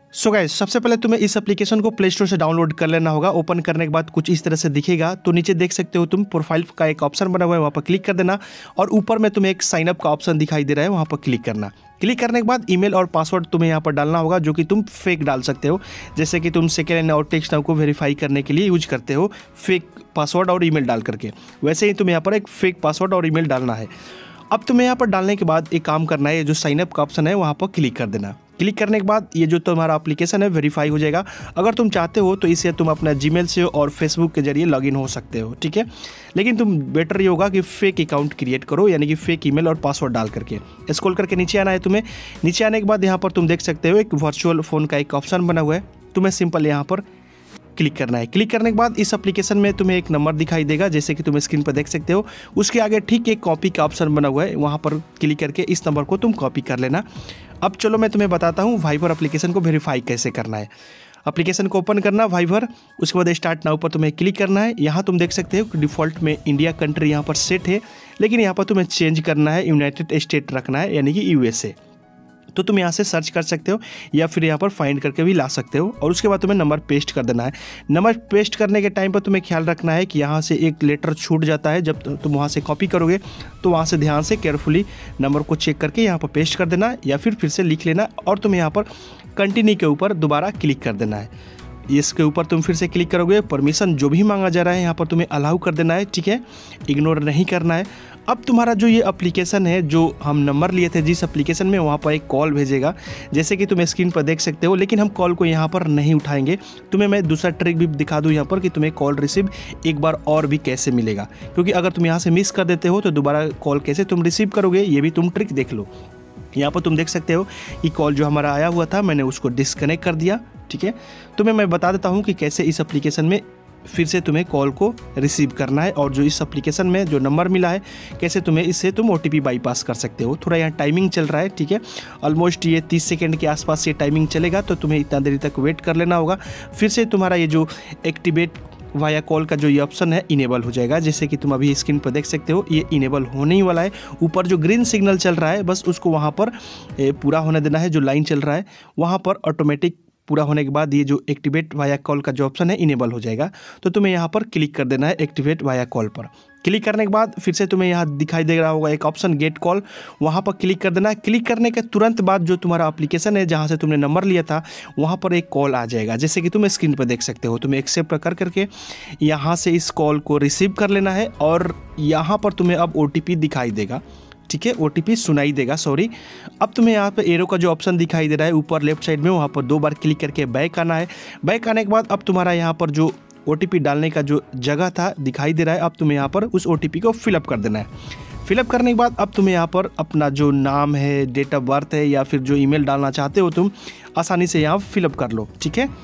So guys, सबसे पहले तुम्हें इस एप्लीकेशन को प्ले स्टोर से डाउनलोड कर लेना होगा। ओपन करने के बाद कुछ इस तरह से दिखेगा। तो नीचे देख सकते हो तुम प्रोफाइल का एक ऑप्शन बना हुआ है, वहाँ पर क्लिक कर देना और ऊपर में तुम्हें एक साइन अप का ऑप्शन दिखाई दे रहा है, वहाँ पर क्लिक करना। क्लिक करने के बाद ईमेल और पासवर्ड तुम्हें यहाँ पर डालना होगा, जो कि तुम फेक डाल सकते हो। जैसे कि तुम सेकेंड और टेक्स्ट नाउ को वेरीफाई करने के लिए यूज करते हो फेक पासवर्ड और ईमेल डाल करके, वैसे ही तुम्हें यहाँ पर एक फेक पासवर्ड और ईमेल डालना है। अब तुम्हें यहाँ पर डालने के बाद एक काम करना है, जो साइन अप का ऑप्शन है वहाँ पर क्लिक कर देना। क्लिक करने के बाद ये जो तुम्हारा एप्लीकेशन है वेरीफाई हो जाएगा। अगर तुम चाहते हो तो इसे तुम अपना जीमेल से और फेसबुक के जरिए लॉगिन हो सकते हो, ठीक है। लेकिन तुम बेटर ये होगा कि फेक अकाउंट क्रिएट करो, यानी कि फेक ईमेल और पासवर्ड डाल करके। स्क्रॉल करके नीचे आना है तुम्हें। नीचे आने के बाद यहाँ पर तुम देख सकते हो एक वर्चुअल फ़ोन का एक ऑप्शन बना हुआ है, तुम्हें सिंपल यहाँ पर क्लिक करना है। क्लिक करने के बाद इस एप्लीकेशन में तुम्हें एक नंबर दिखाई देगा, जैसे कि तुम स्क्रीन पर देख सकते हो। उसके आगे ठीक एक कॉपी का ऑप्शन बना हुआ है, वहाँ पर क्लिक करके इस नंबर को तुम कॉपी कर लेना। अब चलो मैं तुम्हें बताता हूँ वाइबर एप्लीकेशन को वेरीफाई कैसे करना है। एप्लीकेशन को ओपन करना वाइबर, उसके बाद स्टार्ट नाउ पर तुम्हें क्लिक करना है। यहाँ तुम देख सकते हो कि डिफ़ॉल्ट में इंडिया कंट्री यहाँ पर सेट है, लेकिन यहाँ पर तुम्हें चेंज करना है, यूनाइटेड स्टेट रखना है, यानी कि USA। तो तुम यहाँ से सर्च कर सकते हो या फिर यहाँ पर फाइंड करके भी ला सकते हो। और उसके बाद तुम्हें नंबर पेस्ट कर देना है। नंबर पेस्ट करने के टाइम पर तुम्हें ख्याल रखना है कि यहाँ से एक लेटर छूट जाता है। जब तुम वहाँ से कॉपी करोगे तो वहाँ से ध्यान से केयरफुली नंबर को चेक करके यहाँ पर पेस्ट कर देना, या फिर से लिख लेना और तुम्हें यहाँ पर कंटिन्यू के ऊपर दोबारा क्लिक कर देना है। इसके ऊपर तुम फिर से क्लिक करोगे, परमिशन जो भी मांगा जा रहा है यहाँ पर तुम्हें अलाउ कर देना है, ठीक है, इग्नोर नहीं करना है। अब तुम्हारा जो ये एप्लीकेशन है, जो हम नंबर लिए थे जिस एप्लीकेशन में, वहाँ पर एक कॉल भेजेगा, जैसे कि तुम स्क्रीन पर देख सकते हो। लेकिन हम कॉल को यहाँ पर नहीं उठाएंगे। तुम्हें मैं दूसरा ट्रिक भी दिखा दूँ यहाँ पर कि तुम्हें कॉल रिसीव एक बार और भी कैसे मिलेगा, क्योंकि अगर तुम यहाँ से मिस कर देते हो तो दोबारा कॉल कैसे तुम रिसीव करोगे, ये भी तुम ट्रिक देख लो। यहाँ पर तुम देख सकते हो कि कॉल जो हमारा आया हुआ था मैंने उसको डिस्कनेक्ट कर दिया, ठीक है। तुम्हें मैं बता देता हूँ कि कैसे इस एप्लीकेशन में फिर से तुम्हें कॉल को रिसीव करना है, और जो इस एप्लीकेशन में जो नंबर मिला है कैसे तुम्हें इससे तुम OTP बाईपास कर सकते हो। थोड़ा यहाँ टाइमिंग चल रहा है, ठीक है, ऑलमोस्ट ये 30 सेकेंड के आसपास ये टाइमिंग चलेगा, तो तुम्हें इतना देरी तक वेट कर लेना होगा। फिर से तुम्हारा ये जो एक्टिवेट वाया कॉल का जो ये ऑप्शन है इनेबल हो जाएगा, जैसे कि तुम अभी स्क्रीन पर देख सकते हो ये इनेबल होने ही वाला है। ऊपर जो ग्रीन सिग्नल चल रहा है बस उसको वहाँ पर पूरा होने देना है। जो लाइन चल रहा है वहाँ पर ऑटोमेटिक पूरा होने के बाद ये जो एक्टिवेट वाया कॉल का जो ऑप्शन है इनेबल हो जाएगा। तो तुम्हें यहाँ पर क्लिक कर देना है एक्टिवेट वाया कॉल पर। क्लिक करने के बाद फिर से तुम्हें यहाँ दिखाई दे रहा होगा एक ऑप्शन गेट कॉल, वहाँ पर क्लिक कर देना है। क्लिक करने के तुरंत बाद जो तुम्हारा एप्लीकेशन है जहाँ से तुमने नंबर लिया था वहाँ पर एक कॉल आ जाएगा, जैसे कि तुम स्क्रीन पर देख सकते हो। तुम्हें एक्सेप्ट कर करके यहाँ से इस कॉल को रिसीव कर लेना है, और यहाँ पर तुम्हें अब OTP दिखाई देगा, ठीक है, OTP सुनाई देगा, सॉरी। अब तुम्हें यहाँ पे एरो का जो ऑप्शन दिखाई दे रहा है ऊपर लेफ्ट साइड में, वहाँ पर 2 बार क्लिक करके बैक आना है। बैक आने के बाद अब तुम्हारा यहाँ पर जो OTP डालने का जो जगह था दिखाई दे रहा है, अब तुम्हें यहाँ पर उस OTP को फिलअप कर देना है। फिलअप करने के बाद अब तुम्हें यहाँ पर अपना जो नाम है, डेट ऑफ बर्थ है, या फिर जो ईमेल डालना चाहते हो तुम आसानी से यहाँ फिलअप कर लो, ठीक है।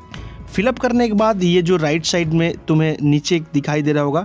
फिलअप करने के बाद ये जो राइट साइड में तुम्हें नीचे दिखाई दे रहा होगा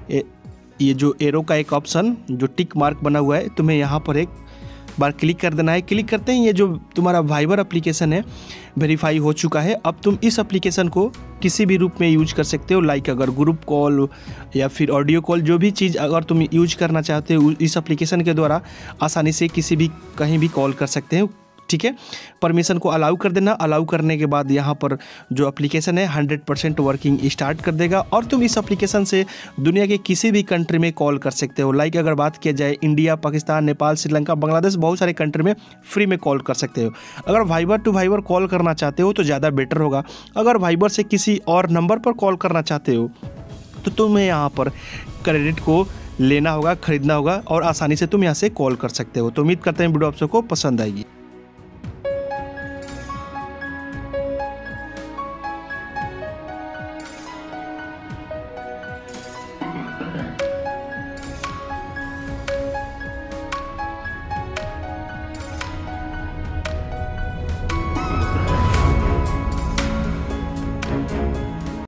ये जो एरो का एक ऑप्शन जो टिक मार्क बना हुआ है, तुम्हें यहाँ पर एक बार क्लिक कर देना है। क्लिक करते ही ये जो तुम्हारा वाइबर एप्लीकेशन है वेरीफाई हो चुका है। अब तुम इस एप्लीकेशन को किसी भी रूप में यूज कर सकते हो, लाइक अगर ग्रुप कॉल या फिर ऑडियो कॉल, जो भी चीज़ अगर तुम यूज करना चाहते हो इस एप्लीकेशन के द्वारा आसानी से किसी भी कहीं भी कॉल कर सकते हो, ठीक है। परमिशन को अलाउ कर देना। अलाउ करने के बाद यहाँ पर जो एप्लीकेशन है 100% वर्किंग स्टार्ट कर देगा, और तुम इस एप्लीकेशन से दुनिया के किसी भी कंट्री में कॉल कर सकते हो। लाइक अगर बात किया जाए इंडिया, पाकिस्तान, नेपाल, श्रीलंका, बांग्लादेश, बहुत सारे कंट्री में फ्री में कॉल कर सकते हो। अगर वाइबर टू वाइबर कॉल करना चाहते हो तो ज़्यादा बेटर होगा। अगर वाइबर से किसी और नंबर पर कॉल करना चाहते हो तो तुम्हें यहाँ पर क्रेडिट को लेना होगा, खरीदना होगा, और आसानी से तुम यहाँ से कॉल कर सकते हो। तो उम्मीद करते हैं वीडियो आप सबको पसंद आएगी।